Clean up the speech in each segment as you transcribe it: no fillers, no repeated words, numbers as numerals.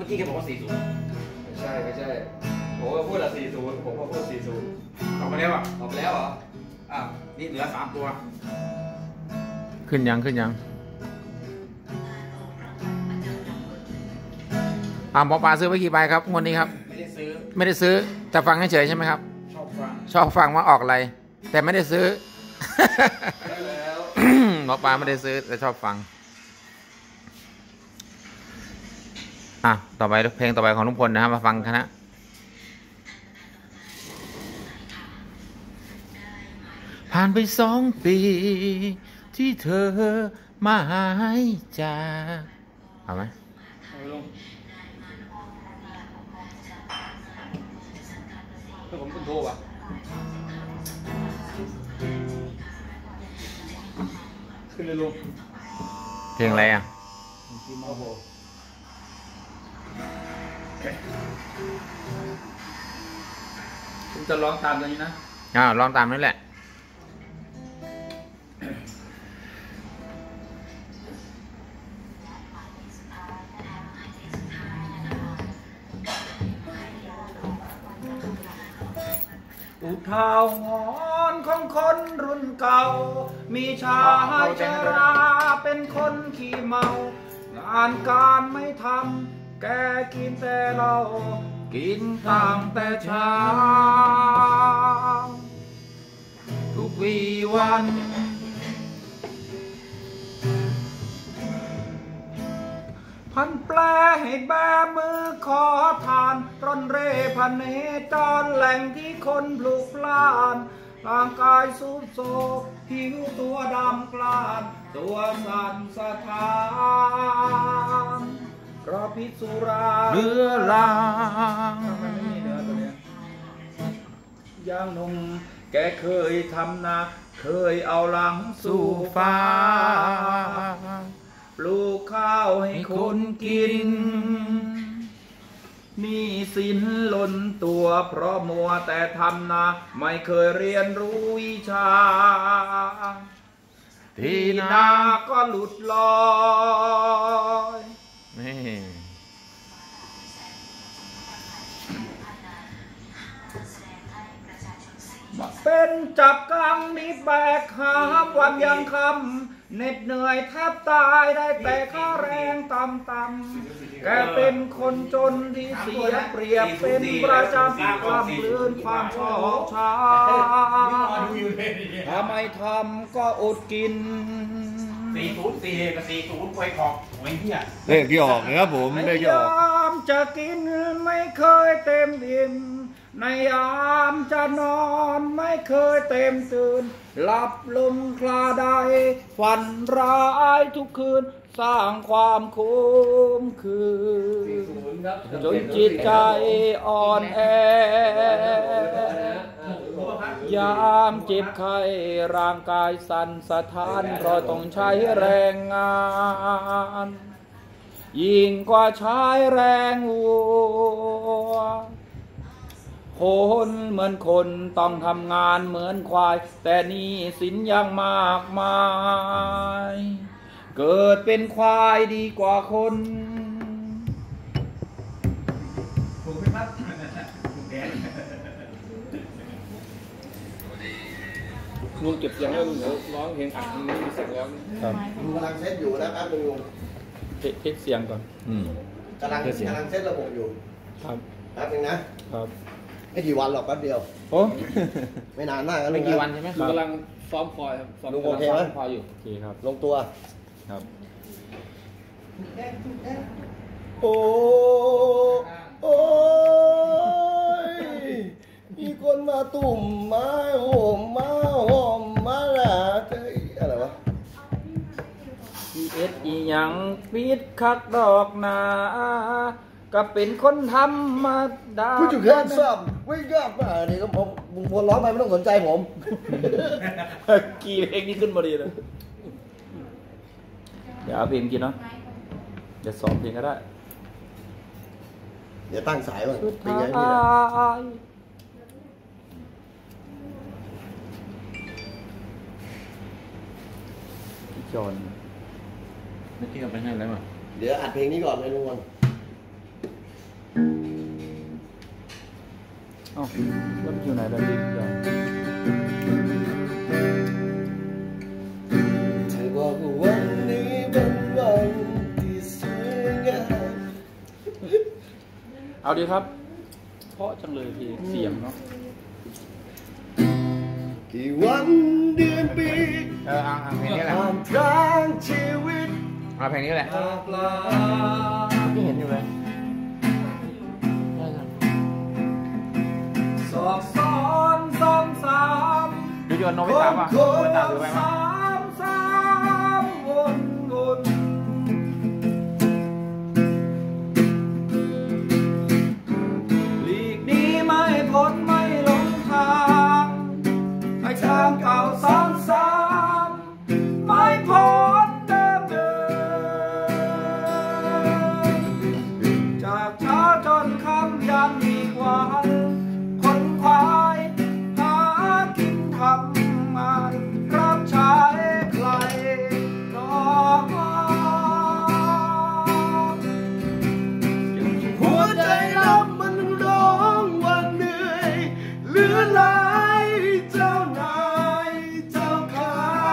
กี้แกบอกว่า40 ไม่ใช่ผมก็พูดละ40ผมก็พูด40 ออกมาแล้วอ่ะออกแล้วเหรอนี่เหลือ3ตัวขึ้นยังหมอปลาซื้อไปกี่ใบครับงวดนี้ครับไม่ได้ซื้อแต่ฟังเฉยใช่ไหมครับชอบฟังว่าออกอะไรแต่ไม่ได้ซื้อ หมอปลาไม่ได้ซื้อแต่ชอบฟังต่อไปเพลงต่อไปของลุงพลนะครับมาฟังคณะผ่านไป2 ปีที่เธอมาหายจากเอาไหมเพื่อนผมคุณโทรป่ะขึ้นเลยลุงเพลงอะไรผมจะร้องตามตัวนี้นะร้องตามนั่นแหละอุทาหรณ์ของคนรุ่นเก่ามีชายชราเป็นคนขี้เมางานการไม่ทำแกกินแต่เหล้ากินตั้งแต่เช้าทุกวีวันพันแปลให้แบมือขอทานร่อนเร่พันเนจรแหล่งที่คนพลุกพล่านร่างกายสุดโทรมผิวตัวดำกลานตัวสั่นสะท้านเพราะพิษสุราเรื้อรังย่างนุ่มแกเคยทำนาเคยเอาหลังสู่ฟ้าปลูกข้าวให้คนกินนี่สินล้นตัวเพราะมัวแต่ทำนาไม่เคยเรียนรู้วิชาที่นาก็หลุดลอยเป็นจับกังมีแบกหาวันยังคำเหน็ดเหนื่อยแทบตายได้แต่ค่าแรงต่ำๆแกเป็นคนจนที่เสียเปรียบเป็นประจำความลื่นความชอกช้าถ้าไม่ทำก็อดกิน 404กับ40ควยขอกไว้เหี้ยเลขที่ออกนะครับผมเลขที่ออกจะกินไม่เคยเต็มอิ่มในยามจะนอนไม่เคยเต็มตื่นหลับลงคลาใดฝันร้ายทุกคืนสร้างความคุ้มคืนจนจิตใจอ่อนแอยามเจ็บไข้ร่างกายสั่นสะท้านเพราะต้องใช้แรงงานยิ่งกว่าใช้แรงวัวคนเหมือนคนต้องทำงานเหมือนควายแต่นี่สินยังมากมายเกิดเป็นควายดีกว่าคนลุงเก็บเสียงแล้วลุงเดี๋ยวร้องเพลงอัดนี้มีเสียงร้องครับลุงกำลังเซตอยู่นะครับลุงเทสเสียงก่อนกำลังเซตระบบอยู่ครับแป๊บนึงนะครับไม่กี่วันหรอกแป๊บเดียวโอ้ไม่นานมากนะไม่กี่วันใช่ไหมกำลังซ้อมคอยครับลุงโอเคไหมคอยอยู่โอเคครับลงตัวครับโอ้โอ้ยมีคนมาตุ่มมาโหมมาหอมมาหนาอะไรวะเอ็ดอีหยังปิดคักดอกนาก็เป็นคนธรรมดาผู้จุดแค่ซ้ำวิ่งยากมากนี่ก็ผมพอร้องไปไม่ต้องสนใจผมกี่เพลงนี้ขึ้นมาดีเลยเดี๋ยวเอาเพลงกินเนาะจะซ้อมเพลงก็ได้เดี๋ยวตั้งสายก่อนเป็นไงพี่จอนไม่ที่เอาไปให้แล้วมั้งเดี๋ยวอัดเพลงนี้ก่อนไปลุงวันอ้าวแล้วอยู่ไหนแล้วดิจ้ะเธอบอกว่าวันนี้เป็นวันที่สวยงามเอาดีครับเพราะจังเลยพี่เสียงเนาะกี่วันเดือนปีเอาเพลงนี้แหละผ่านทางชีวิตเอาเพลงนี้แหละหากลาที่เห็นอยู่เลยสอบซ้อนซ้ำซ้ดูโยนโนบิตะป่ะโนบิตะถือไปมั้ยซ้ำวนหลีกหนีไม่พ้นไม่หลงทางไอ้ทางเก่าซ้ำไม่พ้นเดิมจากเช้าจนค่ำยันอีกวันคนควายหากินทำงานรับใช้ใครรอหัวใจเรามันร้องว่าเหนื่อยเหลือหลายเจ้านายเจ้าขา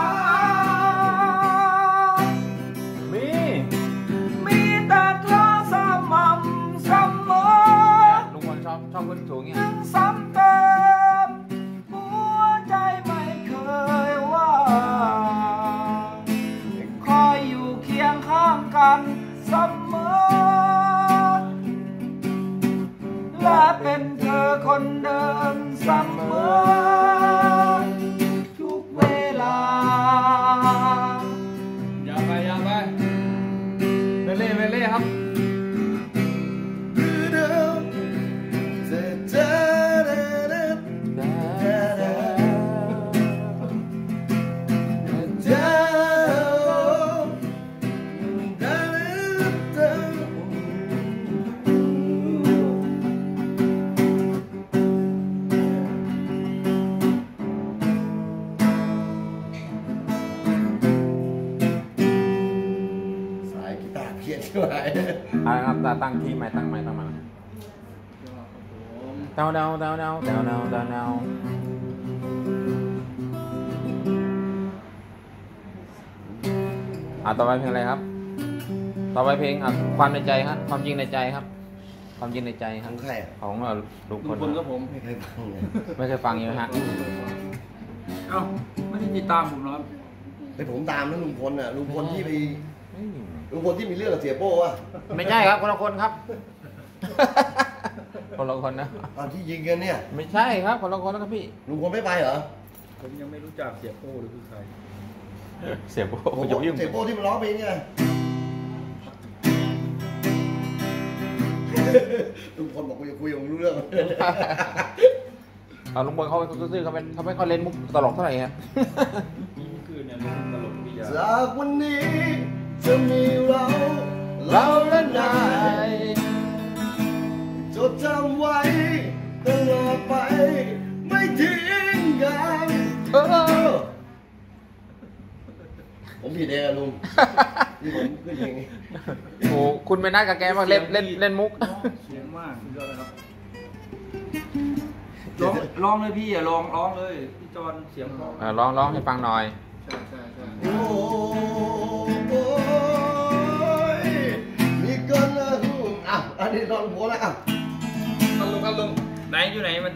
มีแต่เธอสม่ำเสมอลุงพลชอบขึ้นสูงเงี้ยยังซ้ำเติมหัวใจไม่เคยว่าคอยอยู่เคียงข้างกันเสมอและเป็นเธอคนเดิมเสมอทุกเวลาอย่าไปเล่ครับสายกีตาร์เพี้ยนด้วยครับตั้งทีใหม่ตั้งมาเดาต่อไปเพลงอะไรครับ ต่อไปเพลงความในใจครับความจริงในใจครับ ความจริงในใจคขรับองใครอ่ะของลุงพลก็ผมไม่เคยฟังเลยไม่เคยฟังอยู่ฮะเอ้าไม่ได้ติดตามผมหรอไปผมตามนะลุงพลอ่ะลุงพลที่ไปลุงพลที่มีเรื่องกับเสียโป้อ่ะไม่ใช่ครับคนละคนครับ คนละคนนะตอนที่ยิงกันเนี่ยไม่ใช่ครับคนละคนแล้วครับพี่ลุงพลไม่ไปเหรอผมยังไม่รู้จักเสียโป้หรือคือใครเสียโป้ผมจะยุ่งเสียโป้ที่มันร้องเพลงไงลุงพลบอกกูจะคุยกับมึงรู้เรื่องเอาลุงพลเขาซื่อๆเขาไม่ค่อยเล่นมุกตลกเท่าไหร่ฮะคือเนี่ยตลกพี่ยาจากวันนี้จะมีเราและนายจดจำไว้ตลอดไปไม่ทิ้งกันผมผิดเองอะลุงนี่ผมขึ้นเพลงนี้โอ้คุณไปนัดกับแกมาเล่นมุกเสียงมากสุดยอดเลยครับร้องเลยพี่อย่าร้องเลยพี่จอนเสียงเพราะร้องให้ฟังหน่อยใช่โอ้ยมีกันละหูอ่ะอันนี้ตอนหัวแล้วอ่ะลุงไหนอยู่ไหนมัน